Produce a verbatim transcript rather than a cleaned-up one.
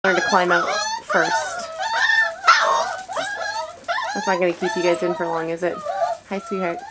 Learn to climb out first. That's not going to keep you guys in for long, is it? Hi, sweetheart.